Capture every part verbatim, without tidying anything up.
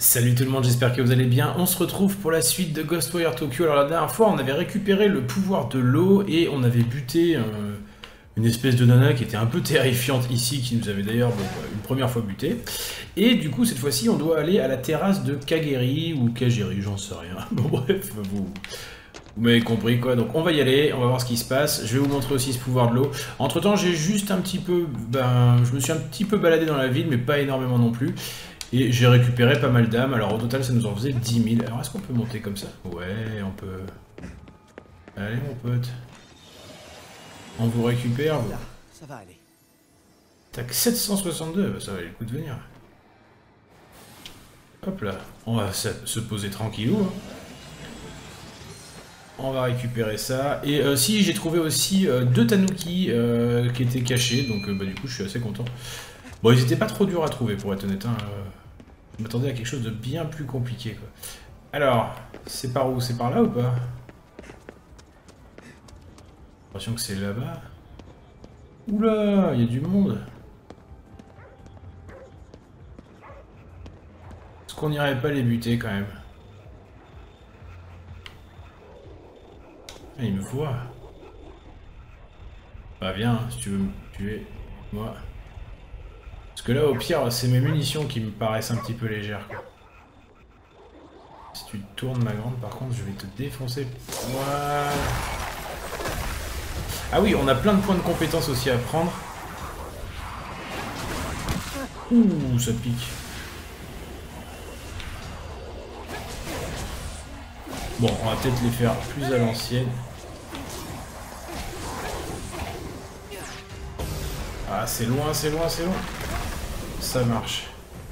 Salut tout le monde, j'espère que vous allez bien. On se retrouve pour la suite de Ghostwire Tokyo. Alors la dernière fois, on avait récupéré le pouvoir de l'eau et on avait buté euh, une espèce de nana qui était un peu terrifiante ici, qui nous avait d'ailleurs bon, une première fois buté. Et du coup, cette fois-ci, on doit aller à la terrasse de Kageri ou Kageri, j'en sais rien. Bon bref, vous... Vous m'avez compris quoi, donc on va y aller, on va voir ce qui se passe. Je vais vous montrer aussi ce pouvoir de l'eau. Entre temps, j'ai juste un petit peu... Ben, je me suis un petit peu baladé dans la ville, mais pas énormément non plus. Et j'ai récupéré pas mal d'âmes, alors au total ça nous en faisait dix mille. Alors est-ce qu'on peut monter comme ça? Ouais, on peut... Allez mon pote. On vous récupère, vous. Là, ça va aller. T'as que sept cent soixante-deux, bah, ça valait le coup de venir. Hop là, on va se poser tranquillou. Hein. On va récupérer ça. Et euh, si, j'ai trouvé aussi euh, deux tanuki euh, qui étaient cachés, donc euh, bah, du coup je suis assez content. Bon, ils étaient pas trop durs à trouver pour être honnête. Hein. Je m'attendais à quelque chose de bien plus compliqué quoi. Alors, c'est par où? C'est par là ou pas? J'ai l'impression que c'est là-bas. Oula, il y a du monde. Est-ce qu'on n'irait pas les buter quand même? Ah, il me voit. Bah viens, si tu veux me tuer, moi. Parce que là, au pire, c'est mes munitions qui me paraissent un petit peu légères. Quoi. Si tu tournes ma grande, par contre, je vais te défoncer. Voilà. Ah oui, on a plein de points de compétences aussi à prendre. Ouh, ça pique. Bon, on va peut-être les faire plus à l'ancienne. Ah, c'est loin, c'est loin, c'est loin. Ça marche.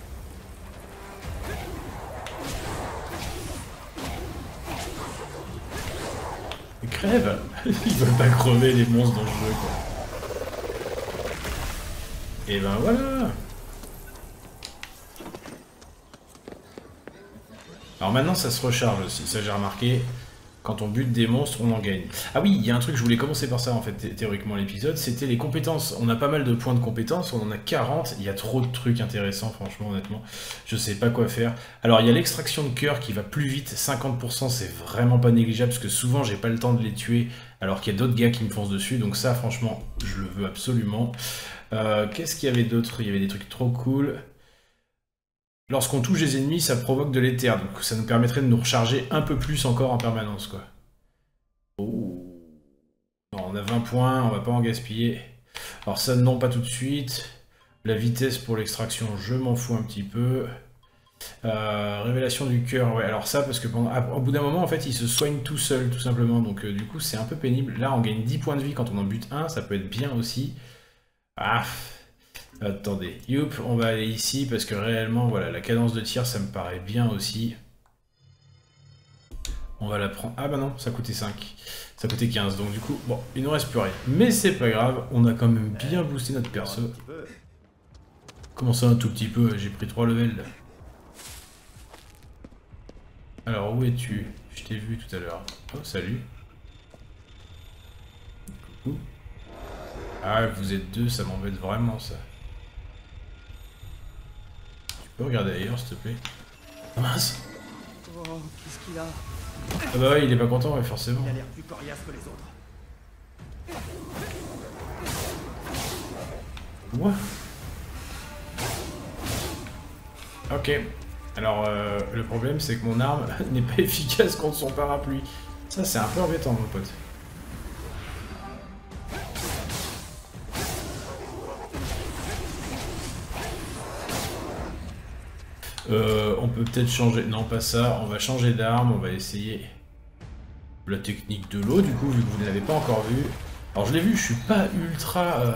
Ils crèvent. Ils veulent pas crever les monstres dans le jeu, quoi. Et ben voilà. Alors maintenant ça se recharge aussi, ça j'ai remarqué, quand on bute des monstres on en gagne. Ah oui, il y a un truc, je voulais commencer par ça en fait, théoriquement l'épisode, c'était les compétences. On a pas mal de points de compétences, on en a quarante, il y a trop de trucs intéressants franchement honnêtement, je sais pas quoi faire. Alors il y a l'extraction de cœur qui va plus vite, cinquante pour cent c'est vraiment pas négligeable parce que souvent j'ai pas le temps de les tuer alors qu'il y a d'autres gars qui me foncent dessus, donc ça franchement je le veux absolument. Euh, Qu'est-ce qu'il y avait d'autre? Il y avait des trucs trop cool. Lorsqu'on touche les ennemis, ça provoque de l'éther, donc ça nous permettrait de nous recharger un peu plus encore en permanence, quoi. Oh. Non, on a vingt points, on va pas en gaspiller. Alors ça, non, pas tout de suite. La vitesse pour l'extraction, je m'en fous un petit peu. Euh, révélation du cœur, ouais, alors ça, parce que pendant, au bout d'un moment, en fait, il se soigne tout seul, tout simplement, donc euh, du coup, c'est un peu pénible. Là, on gagne dix points de vie quand on en bute un, ça peut être bien aussi. Ah. Attendez, youp, on va aller ici parce que réellement, voilà, la cadence de tir, ça me paraît bien aussi. On va la prendre. Ah bah non, ça coûtait cinq. Ça coûtait quinze, donc du coup, bon, il ne reste plus rien. Mais c'est pas grave, on a quand même bien boosté notre perso. Comment ça, un tout petit peu? J'ai pris trois levels. Là. Alors, où es-tu? Je t'ai vu tout à l'heure. Oh, salut. Coucou. Ah, vous êtes deux, ça m'embête vraiment, ça. Tu peux regarder ailleurs, s'il te plaît? Oh mince! Oh, qu'est-ce qu'il a? Ah bah ouais, il est pas content, ouais, forcément. Il a l'air plus coriace que les autres. Quoi? Ok. Alors, euh, le problème, c'est que mon arme n'est pas efficace contre son parapluie. Ça, c'est un peu embêtant, mon pote. Euh, on peut peut-être changer... Non, pas ça. On va changer d'arme. On va essayer la technique de l'eau, du coup, vu que vous ne l'avez pas encore vu. Alors, je l'ai vu, je suis pas ultra... Euh...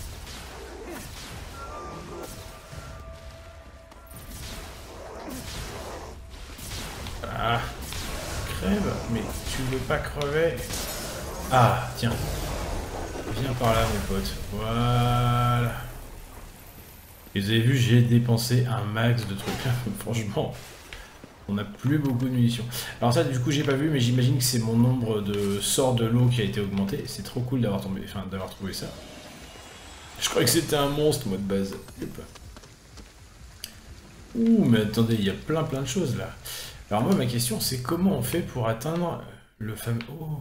Ah, crève, mais tu veux pas crever? Ah, tiens. Viens par là, mon pote. Voilà. Et vous avez vu, j'ai dépensé un max de trucs. Franchement, on n'a plus beaucoup de munitions. Alors ça, du coup, j'ai pas vu, mais j'imagine que c'est mon nombre de sorts de l'eau qui a été augmenté. C'est trop cool d'avoir tombé, enfin, d'avoir trouvé ça. Je croyais que c'était un monstre, moi, de base. Ouh, mais attendez, il y a plein plein de choses là. Alors moi, ma question, c'est comment on fait pour atteindre le fameux... Oh.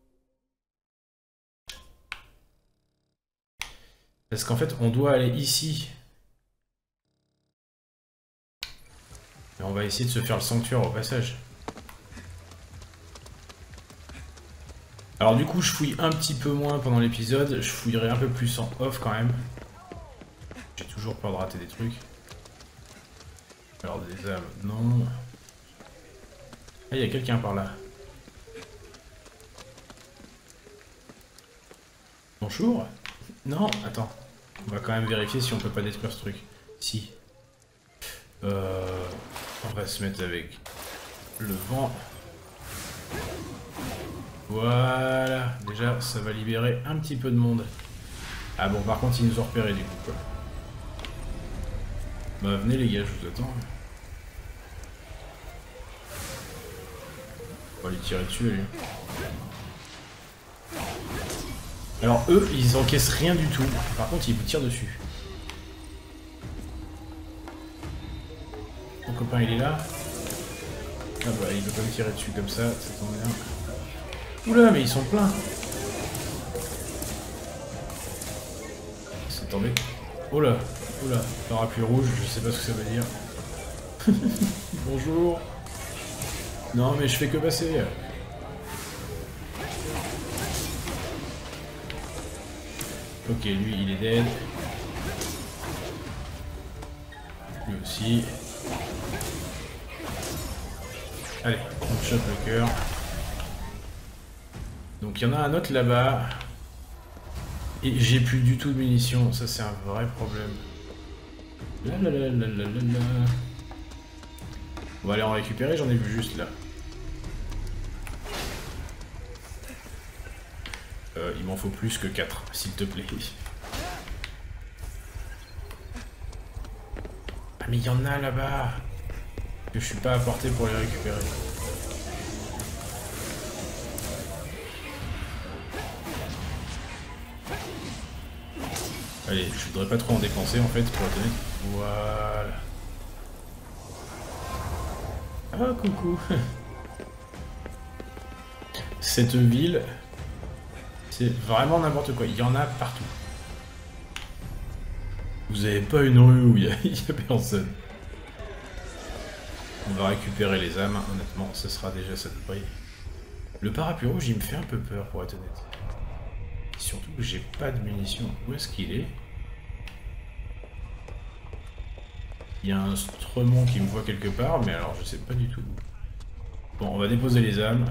Parce qu'en fait, on doit aller ici. Et on va essayer de se faire le sanctuaire au passage. Alors du coup, je fouille un petit peu moins pendant l'épisode. Je fouillerai un peu plus en off quand même. J'ai toujours peur de rater des trucs. Alors des âmes, non. Ah, il y a quelqu'un par là. Bonjour. Non, attends. On va quand même vérifier si on peut pas détruire ce truc. Si. Euh, on va se mettre avec le vent. Voilà. Déjà, ça va libérer un petit peu de monde. Ah bon, par contre, ils nous ont repérés du coup, quoi. Bah, venez les gars, je vous attends. On va lui tirer dessus, lui. Alors eux, ils encaissent rien du tout. Par contre, ils vous tirent dessus. Mon copain, il est là. Ah bah, il veut pas me tirer dessus comme ça, ça tombe bien. Oula, mais ils sont pleins. C'est tombé. Oh là, oh là, parapluie rouge, je sais pas ce que ça veut dire. Bonjour. Non, mais je fais que passer. Ok, lui, il est dead. Lui aussi. Allez, on chope le cœur. Donc il y en a un autre là-bas. Et j'ai plus du tout de munitions. Ça, c'est un vrai problème. La la la la la la la. On va aller en récupérer, j'en ai vu juste là. Euh, il m'en faut plus que quatre, s'il te plaît. Ah mais il y en a là-bas que je suis pas à portée pour les récupérer. Allez, je voudrais pas trop en dépenser en fait pour être honnête. Voilà. Ah coucou. Cette ville, c'est vraiment n'importe quoi. Il y en a partout. Vous avez pas une rue où il y a, il y a personne. On va récupérer les âmes, honnêtement, ce sera déjà ça de prix. Le parapluie rouge, il me fait un peu peur pour être honnête. Surtout que j'ai pas de munitions. Où est-ce qu'il est? Il y a un Stremont qui me voit quelque part, mais alors je sais pas du tout. Bon, on va déposer les âmes.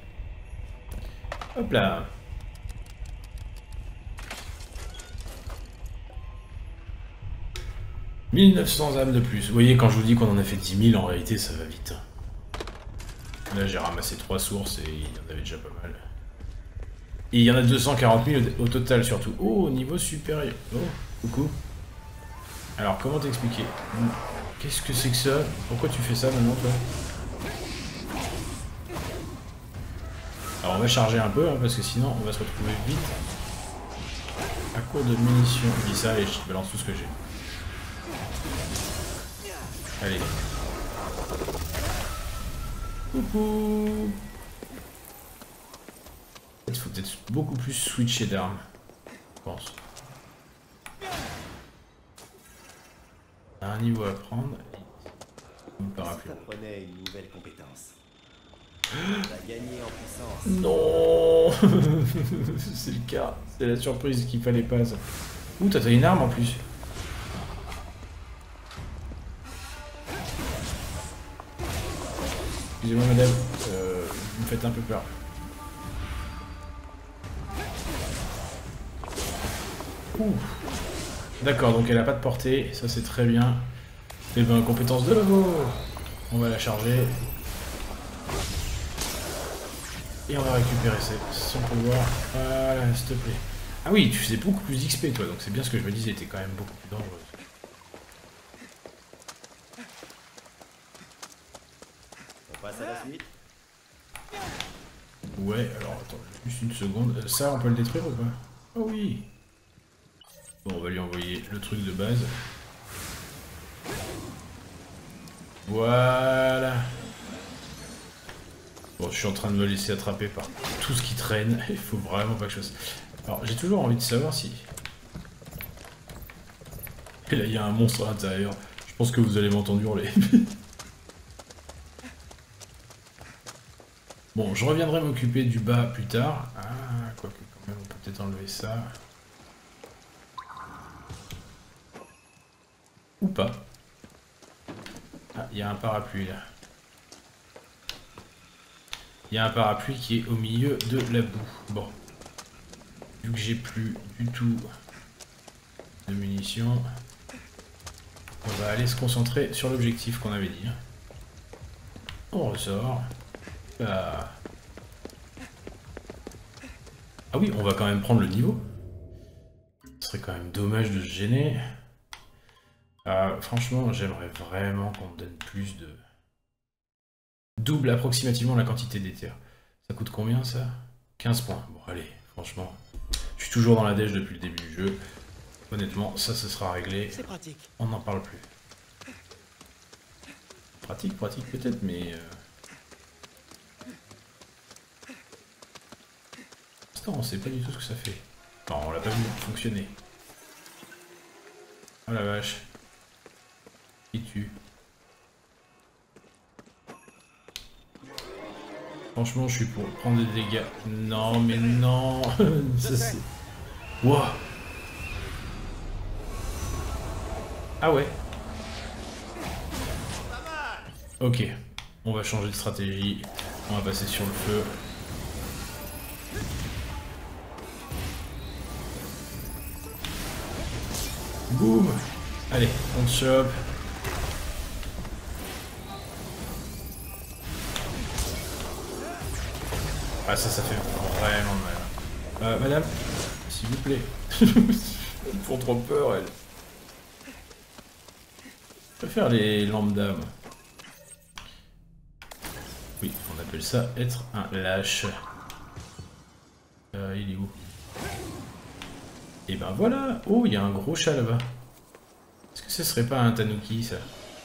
Hop là. mille neuf cents âmes de plus. Vous voyez, quand je vous dis qu'on en a fait dix mille, en réalité, ça va vite. Là, j'ai ramassé trois sources et il y en avait déjà pas mal. Et il y en a deux cent quarante mille au total, surtout. Oh, au niveau supérieur. Oh, coucou. Alors, comment t'expliquer? Qu'est-ce que c'est que ça? Pourquoi tu fais ça maintenant, toi? Alors, on va charger un peu, hein, parce que sinon, on va se retrouver vite à court de munitions. Je dis ça et je balance tout ce que j'ai. Allez. Coucou. Il faut peut-être beaucoup plus switcher d'armes, je pense. On a un niveau à prendre. Ça t'apprenait une nouvelle compétence. Tu as gagné en puissance. Non. C'est le cas. C'est la surprise qu'il fallait pas. Ça. Ouh, t'as une arme en plus. Excusez-moi madame, euh, vous me faites un peu peur. D'accord, donc elle a pas de portée, ça c'est très bien. Et ben compétence de logo. On va la charger. Et on va récupérer son pouvoir. Voilà, s'il te plaît. Ah oui, tu faisais beaucoup plus d'X P toi, donc c'est bien ce que je me disais, t'es quand même beaucoup plus dangereuse. On passe à la suite. Ouais, alors attends, juste une seconde. Ça, on peut le détruire ou pas? Oh oui. Bon, on va lui envoyer le truc de base. Voilà. Bon, je suis en train de me laisser attraper par tout ce qui traîne. Il faut vraiment pas que je fasse... Alors, j'ai toujours envie de savoir si... Et là, il y a un monstre à l'intérieur. Je pense que vous allez m'entendre hurler. Bon, je reviendrai m'occuper du bas plus tard. Ah, quoique quand même, on peut peut-être enlever ça. Ou pas. Ah, il y a un parapluie là. Il y a un parapluie qui est au milieu de la boue. Bon. Vu que j'ai plus du tout de munitions, on va aller se concentrer sur l'objectif qu'on avait dit. On ressort. Ah. Ah oui, on va quand même prendre le niveau. Ce serait quand même dommage de se gêner. Euh, franchement, j'aimerais vraiment qu'on me donne plus de... Double approximativement la quantité d'éther. Ça coûte combien ça? quinze points. Bon allez, franchement. Je suis toujours dans la dèche depuis le début du jeu. Honnêtement, ça, ce sera réglé. C'est pratique. On n'en parle plus. Pratique, pratique peut-être, mais... Euh... Non, on sait pas du tout ce que ça fait. Non, on l'a pas vu fonctionner. Oh la vache. Qui tue. Franchement, je suis pour prendre des dégâts. Non, mais non. Ça c'est... Wow. Ah ouais. Ok. On va changer de stratégie. On va passer sur le feu. Boum. Allez, on se chope. Ah ça, ça fait vraiment mal. Euh, madame, s'il vous plaît. Elles me font trop peur, elles. Je préfère les lambda. Oui, on appelle ça être un lâche. Euh, il est où? Et ben voilà. Oh, il y a un gros chat là-bas. Est-ce que ce serait pas un tanuki, ça?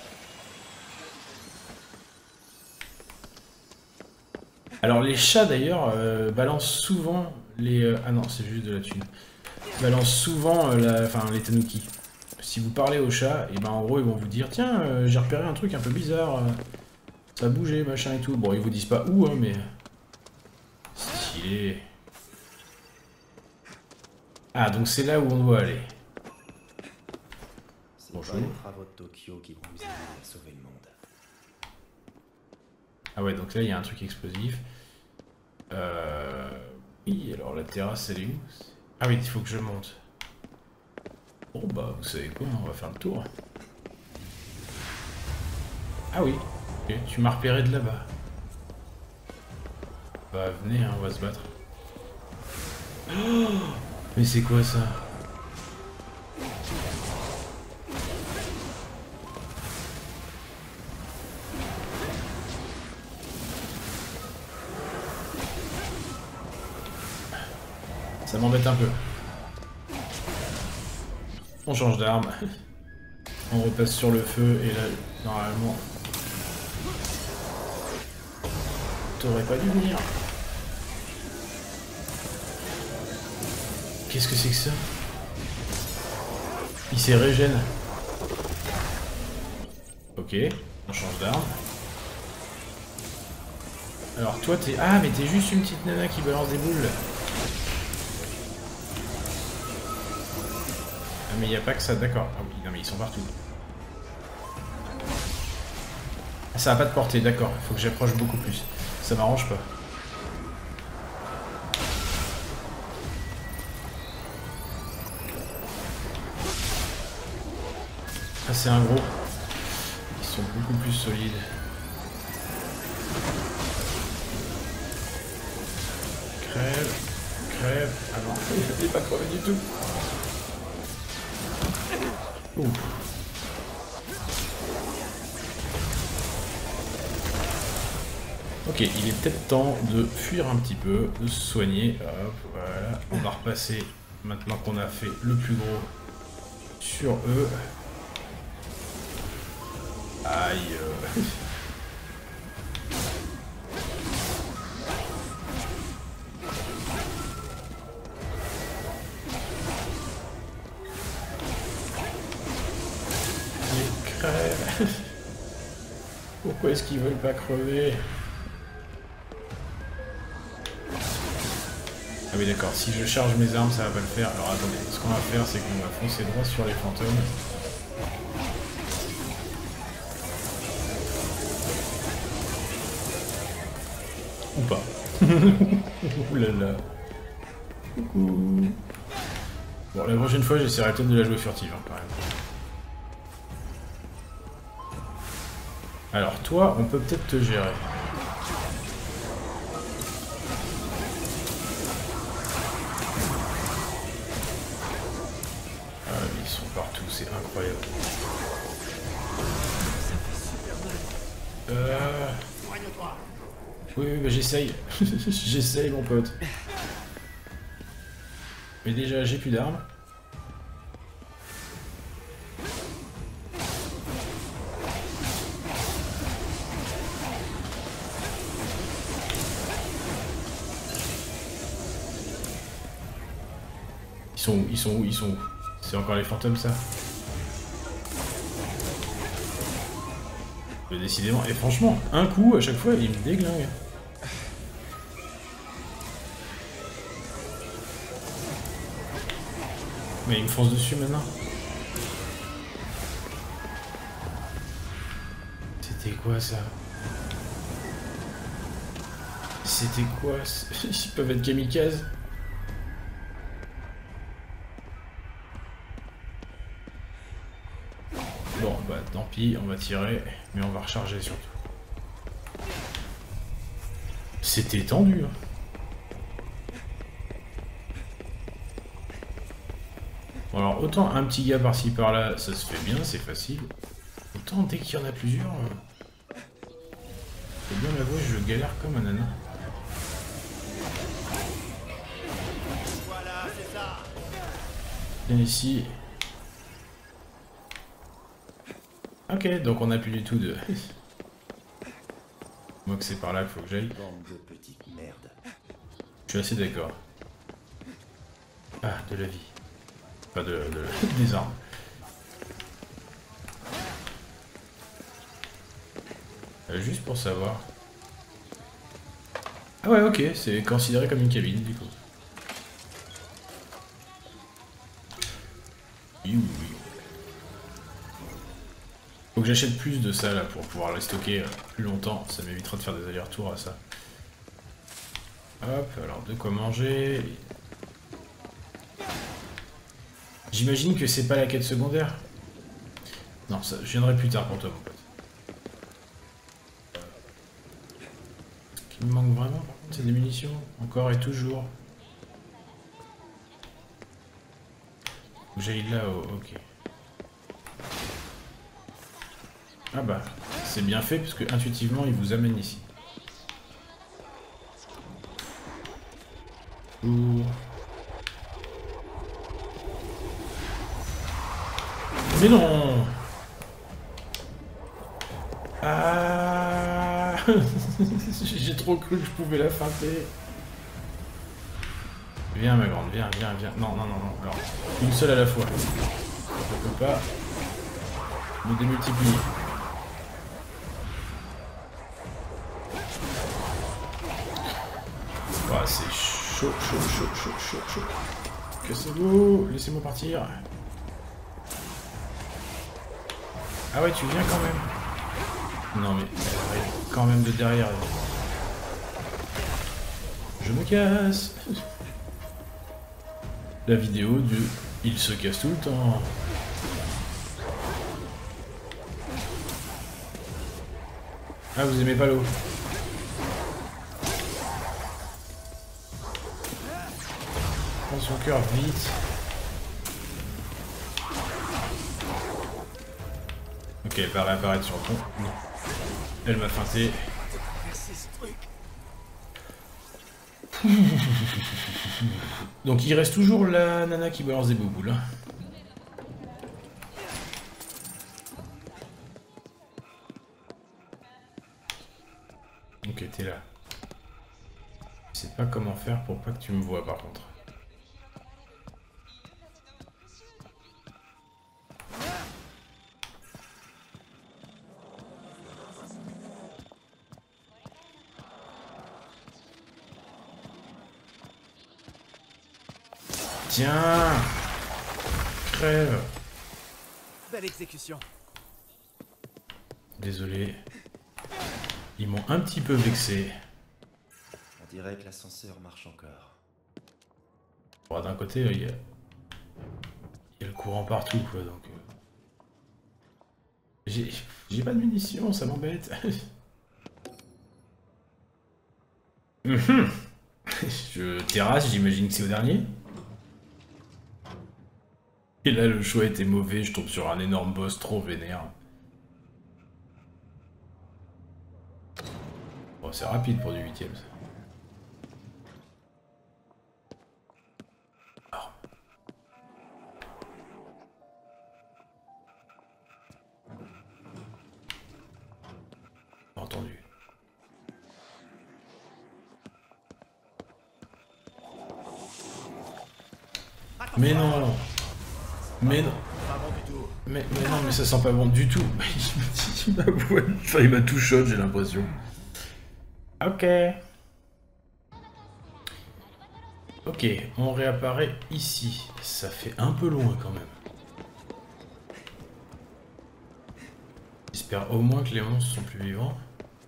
Alors les chats d'ailleurs euh, balancent souvent les... Euh, ah non, c'est juste de la thune. Balancent souvent euh, la, enfin, les tanuki. Si vous parlez aux chats, et ben en gros ils vont vous dire tiens, euh, j'ai repéré un truc un peu bizarre. Euh, ça a bougé, machin et tout. Bon, ils vous disent pas où, hein, mais... Stylé. Ah, donc c'est là où on doit aller. Bonjour. Les travaux de Tokyo qui vont vous aider à sauver le monde. Ah ouais, donc là il y a un truc explosif. Euh... Oui, alors la terrasse elle est où? Ah oui, il faut que je monte. Bon bah, vous savez quoi, on va faire le tour. Ah oui, okay, tu m'as repéré de là-bas. Bah venez, hein, on va se battre. Oh, mais c'est quoi ça? Ça m'embête un peu. On change d'arme. On repasse sur le feu et là, normalement... T'aurais pas dû venir. Qu'est-ce que c'est que ça? Il s'est régène. Ok, on change d'arme. Alors toi t'es... Ah mais t'es juste une petite nana qui balance des boules. Ah mais il n'y a pas que ça, d'accord. Ah oui, non mais ils sont partout. Ah, ça va pas de portée, d'accord. Il faut que j'approche beaucoup plus. Ça m'arrange pas. Ah c'est un gros. Ils sont beaucoup plus solides. Crève. Crève. Ah non, il n'est pas crevé du tout. Ouh. Ok, il est peut-être temps de fuir un petit peu, de se soigner. Hop, voilà. On va repasser, maintenant qu'on a fait le plus gros, sur eux. Aïe. Euh... Il crève. Pourquoi est-ce qu'ils veulent pas crever? Ah oui d'accord, si je charge mes armes ça va pas le faire. Alors attendez, ce qu'on va faire c'est qu'on va foncer droit sur les fantômes. Ou pas. Oulala. Coucou. Bon, la prochaine fois j'essaierai peut-être de la jouer furtive hein, quand même. Alors toi, on peut peut-être te gérer. Ah, ils sont partout, c'est incroyable. Euh... Oui, oui, bah j'essaye. J'essaye, mon pote. Mais déjà, j'ai plus d'armes. Ils sont où? Ils sont où? Ils sont où? C'est encore les fantômes, ça? Mais décidément, et franchement, un coup, à chaque fois, il me déglingue. Mais il me fonce dessus maintenant. C'était quoi ça? C'était quoi? Ils peuvent être kamikazes. Bon bah tant pis, on va tirer, mais on va recharger surtout. C'était tendu. Hein. Bon, alors autant un petit gars par-ci par-là, ça se fait bien, c'est facile. Autant dès qu'il y en a plusieurs, euh... faut bien l'avouer, je galère comme un nana. Voilà, c'est ça. Viens ici. Ok, donc on n'a plus du tout de... Moi que c'est par là qu'il faut que j'aille. Bande de petites merdes. Je suis assez d'accord. Ah, de la vie. Pas de, de... des armes. Euh, juste pour savoir. Ah ouais, ok, c'est considéré comme une cabine, du coup. You. Faut que j'achète plus de ça là pour pouvoir les stocker plus longtemps, ça m'évitera de faire des allers-retours à ça. Hop, alors de quoi manger. J'imagine que c'est pas la quête secondaire. Non, ça, je viendrai plus tard pour toi mon pote. Ce qui me manque vraiment par contre c'est des munitions, encore et toujours. Faut que j'aille là-haut, ok. Ah bah, c'est bien fait parce que intuitivement il vous amène ici. Ouh. Mais non. Ah. J'ai trop cru que je pouvais la feinter. Viens ma grande, viens, viens, viens. Non, non, non, non. Alors, une seule à la fois. Je peux pas me démultiplier. Ah, c'est chaud, chaud, chaud, chaud, chaud, chaud. Cassez-vous, laissez-moi partir. Ah ouais, tu viens quand même. Non mais, elle arrive quand même de derrière. Je me casse. La vidéo de il se casse tout le temps. Ah, vous aimez pas l'eau? Prends son cœur vite. Ok, elle va réapparaître sur le pont. Non. Elle m'a feinté. Donc il reste toujours la nana qui balance des bouboules. pas comment faire pour pas que tu me vois par contre. Tiens, crève. Belle exécution. Désolé. Ils m'ont un petit peu vexé. On dirait que l'ascenseur marche encore. Bon, d'un côté, il y, a... il y a le courant partout, quoi, donc... Euh... J'ai pas de munitions, ça m'embête. Je terrasse, j'imagine que c'est au dernier. Et là, le choix était mauvais, je tombe sur un énorme boss trop vénère. Bon, c'est rapide pour du huitième, ça. Entendu. Mais non. Mais non. Mais, mais non, mais ça sent pas bon du tout. Il m'a enfin, il m'a tout shot, j'ai l'impression. Ok. Ok, on réapparaît ici. Ça fait un peu loin quand même. J'espère au moins que les monstres sont plus vivants.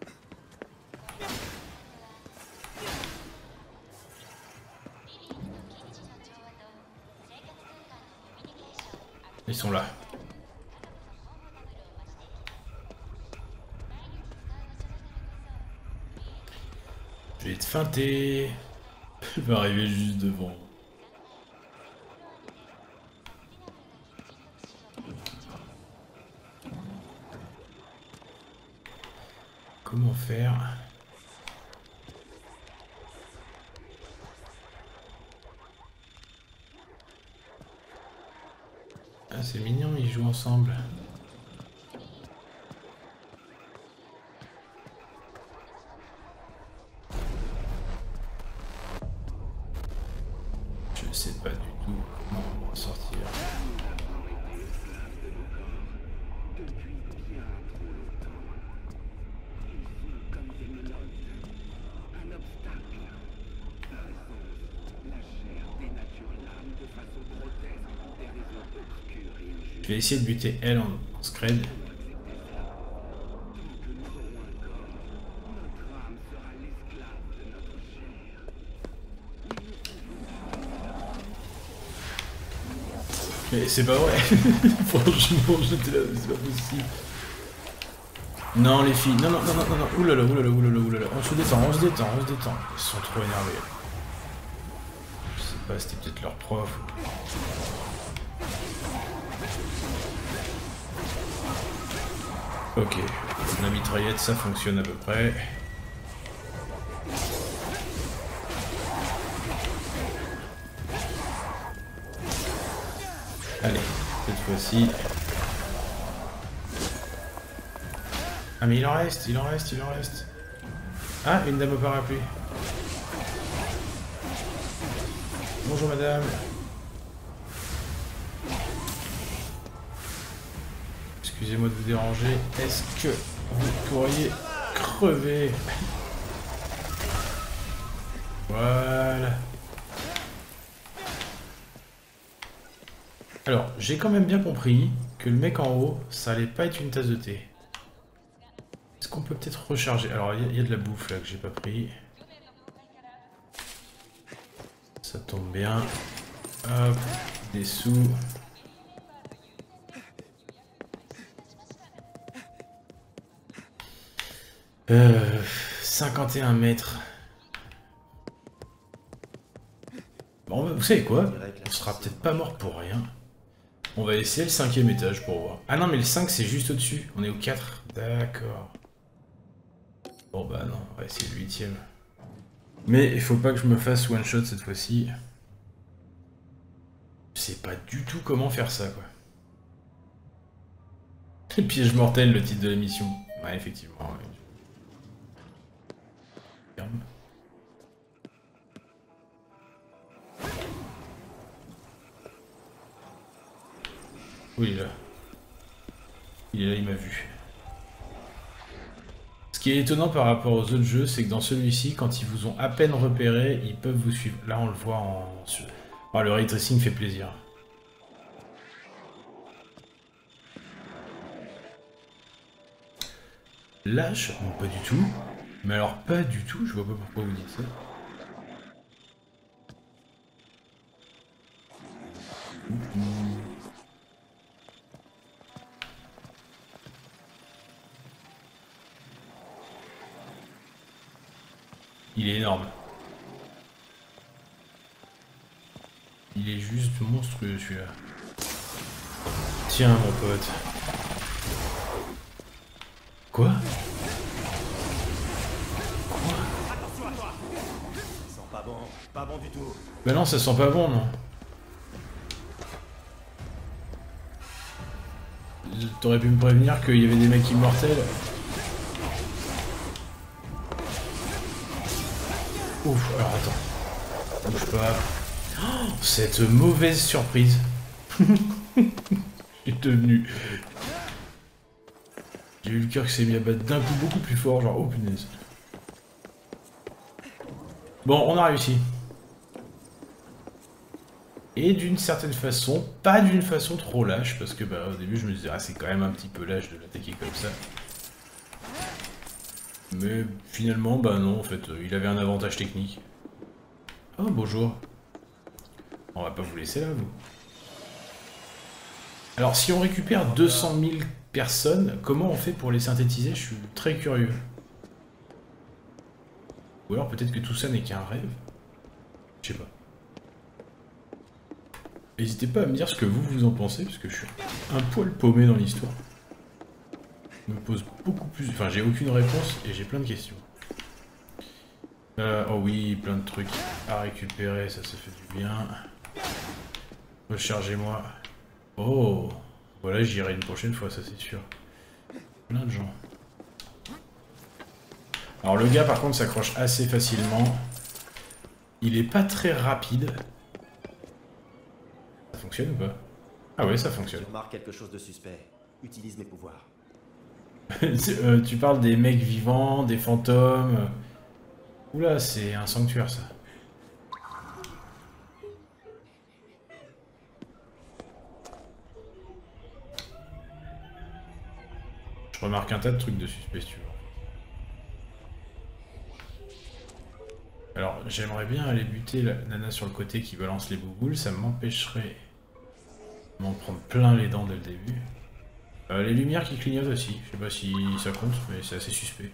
Ils sont là. Je vais te feinter. Je vais arriver juste devant. Comment faire? Ah, c'est mignon, ils jouent ensemble. Je sais pas du tout comment on va sortir. Je vais essayer de buter elle en, en scred. Mais c'est pas vrai. Franchement, j'étais là, c'est pas possible. Non les filles, non non non non non non, oulala oulala oulala oulala, on se détend, on se détend, on se détend. Ils sont trop énervés. Je sais pas, c'était peut-être leur prof. Ok, la mitraillette ça fonctionne à peu près. Allez, cette fois-ci. Ah mais il en reste, il en reste, il en reste. Ah, une dame au parapluie. Bonjour madame. Excusez-moi de vous déranger. Est-ce que vous pourriez crever? Voilà. Alors, j'ai quand même bien compris que le mec en haut, ça allait pas être une tasse de thé. Est-ce qu'on peut peut-être recharger? Alors, il y, y a de la bouffe là que j'ai pas pris. Ça tombe bien. Hop, des sous. Euh, cinquante et un mètres. Bon, vous savez quoi? On sera peut-être pas mort pour rien. On va essayer le cinquième étage pour voir. Ah non, mais le cinq c'est juste au-dessus. On est au quatre. D'accord. Bon bah non, on va essayer le huitième. Mais il faut pas que je me fasse one shot cette fois-ci. Je sais pas du tout comment faire ça, quoi. Le piège mortel, le titre de l'émission. Ouais, effectivement. Ouais. Oui, il est là. Il est là, il m'a vu. Ce qui est étonnant par rapport aux autres jeux, c'est que dans celui-ci, quand ils vous ont à peine repéré, ils peuvent vous suivre. Là, on le voit en... Oh, le ray tracing fait plaisir. Lâche? Non, pas du tout. Mais alors, pas du tout, je vois pas pourquoi vous dites ça. Il est énorme. Il est juste monstrueux celui-là. Tiens mon pote. Quoi? Quoi? Ça sent pas bon, pas bon du tout. Bah non, ça sent pas bon, non. T'aurais pu me prévenir qu'il y avait des mecs immortels. Ouf, alors attends. Bouge pas. Oh, cette mauvaise surprise. J'ai devenu... J'ai eu le cœur qui s'est mis à battre d'un coup beaucoup plus fort, genre oh punaise. Bon, on a réussi. Et d'une certaine façon, pas d'une façon trop lâche, parce que bah, au début je me disais, ah c'est quand même un petit peu lâche de l'attaquer comme ça. Mais finalement, bah non, en fait, il avait un avantage technique. Oh, bonjour. On va pas vous laisser là, vous. Alors, si on récupère deux cent mille personnes, comment on fait pour les synthétiser? Je suis très curieux. Ou alors peut-être que tout ça n'est qu'un rêve. Je sais pas. N'hésitez pas à me dire ce que vous, vous en pensez, parce que je suis un poil paumé dans l'histoire. Je me pose beaucoup plus... Enfin, j'ai aucune réponse et j'ai plein de questions. Euh, oh oui, plein de trucs à récupérer, ça se fait du bien. Rechargez-moi. Oh, voilà, j'irai une prochaine fois, ça c'est sûr. Plein de gens. Alors le gars, par contre, s'accroche assez facilement. Il est pas très rapide. Ça fonctionne ou pas? Ah ouais, ça fonctionne. Je remarque quelque chose de suspect. Utilise mes pouvoirs. euh, tu parles des mecs vivants, des fantômes. Oula, c'est un sanctuaire ça. Je remarque un tas de trucs de suspect, si tu veux. Alors, j'aimerais bien aller buter la nana sur le côté qui balance les bouboules, ça m'empêcherait de m'en prendre plein les dents dès le début. Euh, les lumières qui clignotent aussi, je sais pas si ça compte, mais c'est assez suspect.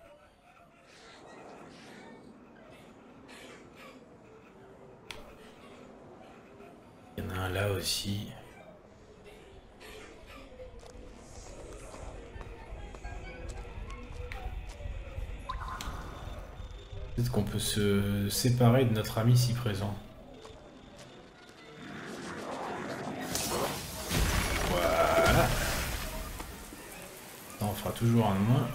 Il y en a un là aussi. Peut-être qu'on peut se séparer de notre ami si présent. Voilà. Ça en fera toujours un de moins.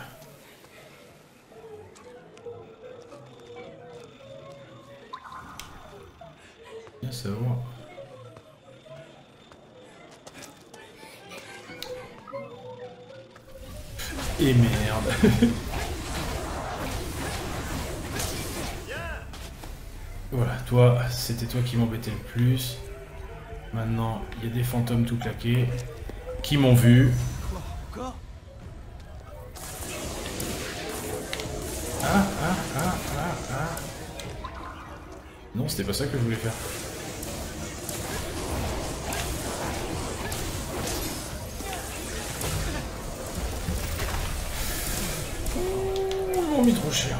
Bien savoir. Et merde. Voilà, toi, c'était toi qui m'embêtais le plus. Maintenant, il y a des fantômes tout claqués qui m'ont vu. Encore? Ah, ah, ah, ah, ah. Non, c'était pas ça que je voulais faire. Ouh, ils m'ont mis trop cher.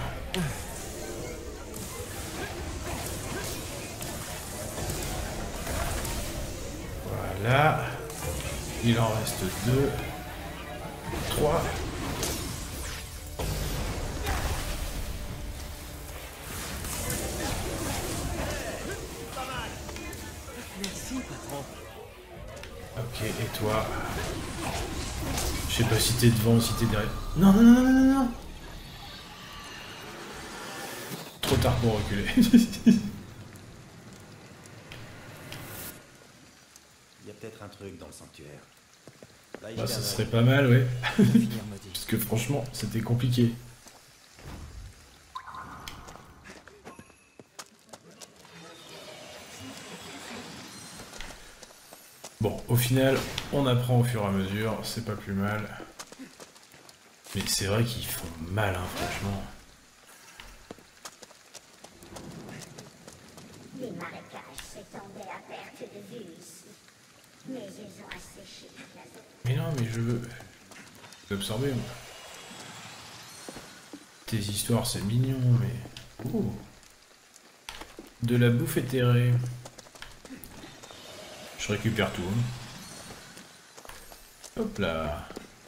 Là, il en reste deux, trois. Merci, patron. Ok, et toi? Je sais pas si t'es devant ou si t'es derrière. Non, non, non, non, non, non. Trop tard pour reculer. Il y a peut-être un truc dans le sanctuaire. Bah, ça serait pas mal, ouais. Parce que franchement, c'était compliqué. Bon, au final, on apprend au fur et à mesure, c'est pas plus mal. Mais c'est vrai qu'ils font mal, hein, franchement. Les marécages s'étendaient à perte de vue ici. Mais ils ont asséché la zone. Mais non, mais je veux... Je veux absorber, moi. Tes histoires, c'est mignon, mais... Oh. De la bouffe éthérée. Je récupère tout. Hop là.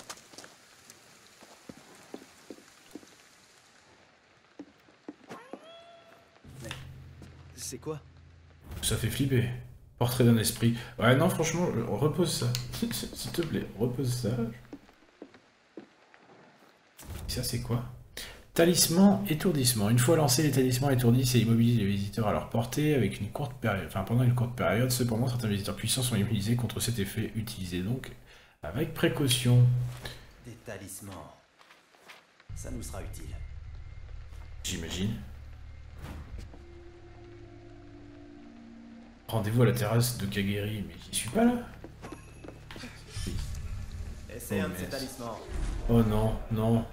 C'est quoi? Ça fait flipper. Portrait d'un esprit. Ouais, non, franchement, repose ça. S'il te plaît, repose ça. Ça, c'est quoi? Talisman étourdissement. Une fois lancé, les talismans étourdissent et immobilisent les visiteurs à leur portée avec une courte période. Enfin, pendant une courte période. Cependant, certains visiteurs puissants sont immobilisés contre cet effet. Utilisé donc avec précaution. Des talismans. Ça nous sera utile. J'imagine. Rendez-vous à la terrasse de Kageri, mais j'y suis pas là. Essaye Oh, un de ces mais- talismans. Oh non, non.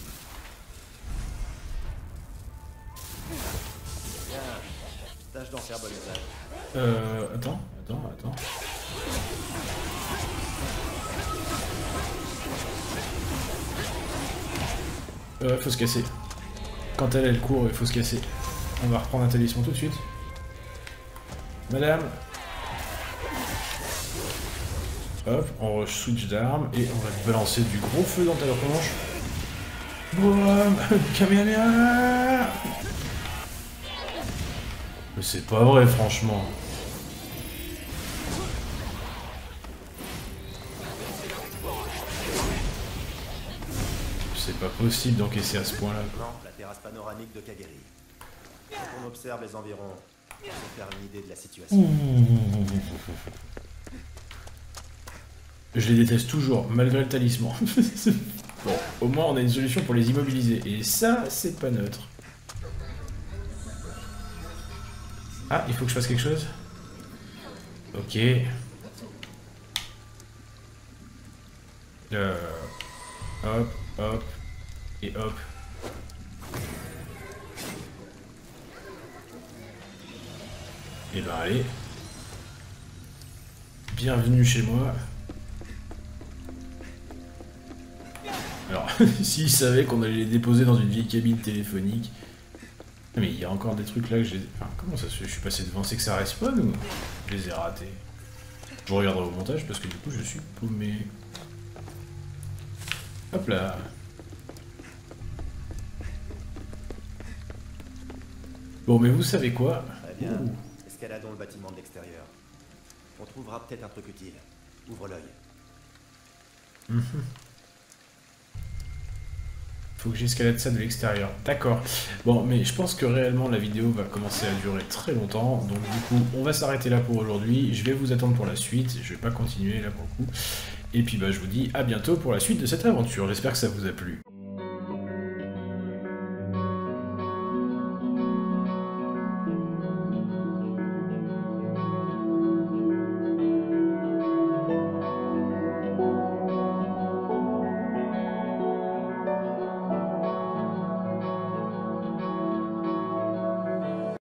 Tiens, tâche d'en faire bon usage. Euh, attends, attends, attends. Euh, faut se casser. Quand elle, elle court, il faut se casser. On va reprendre un talisman tout de suite. Madame. Hop, on switch d'armes et on va te balancer du gros feu dans ta tronche. Boum. Kamehameha. Mais c'est pas vrai, franchement. C'est pas possible d'encaisser à ce point-là. Non, la terrasse panoramique de Kageri. Quand on observe les environs, on se faire une idée de la situation. Je les déteste toujours, malgré le talisman. Bon, au moins on a une solution pour les immobiliser. Et ça, c'est pas neutre. Ah, il faut que je fasse quelque chose? Ok. Euh... Hop, hop, et hop. Et ben allez. Bienvenue chez moi. Alors, s'ils savaient qu'on allait les déposer dans une vieille cabine téléphonique. Mais il y a encore des trucs là que j'ai... Enfin, comment ça se fait? Je suis passé devant, c'est que ça respawn ou... Je les ai ratés. Je regarderai au montage parce que du coup je suis paumé. Hop là. Bon, mais vous savez quoi? Très bien. Ouh. Escaladons le bâtiment de l'extérieur. On trouvera peut-être un truc utile. Ouvre l'œil. Mhm. Faut que j'escalade ça de l'extérieur. D'accord. Bon, mais je pense que réellement la vidéo va commencer à durer très longtemps. Donc du coup, on va s'arrêter là pour aujourd'hui. Je vais vous attendre pour la suite. Je vais pas continuer là pour le coup. Et puis bah je vous dis à bientôt pour la suite de cette aventure. J'espère que ça vous a plu.